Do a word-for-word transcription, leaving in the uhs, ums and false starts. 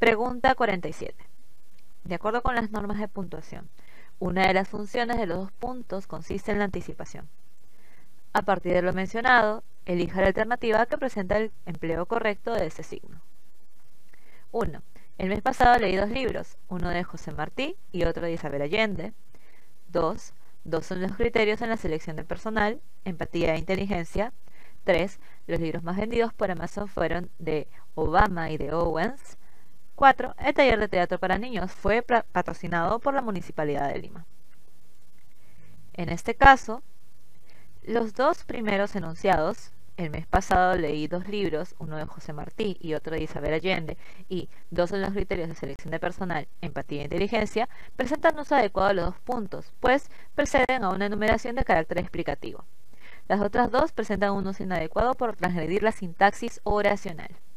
Pregunta cuarenta y siete. De acuerdo con las normas de puntuación, una de las funciones de los dos puntos consiste en la anticipación. A partir de lo mencionado, elija la alternativa que presenta el empleo correcto de este signo. uno. El mes pasado leí dos libros, uno de José Martí y otro de Isabel Allende. dos. Dos son los criterios en la selección de personal, empatía e inteligencia. tres. Los libros más vendidos por Amazon fueron de Obama y de Owens. cuatro. El taller de teatro para niños fue patrocinado por la Municipalidad de Lima. En este caso, los dos primeros enunciados, el mes pasado leí dos libros, uno de José Martí y otro de Isabel Allende, y dos son los criterios de selección de personal, empatía e inteligencia, presentan uso adecuado a los dos puntos, pues preceden a una enumeración de carácter explicativo. Las otras dos presentan un uso inadecuado por transgredir la sintaxis oracional.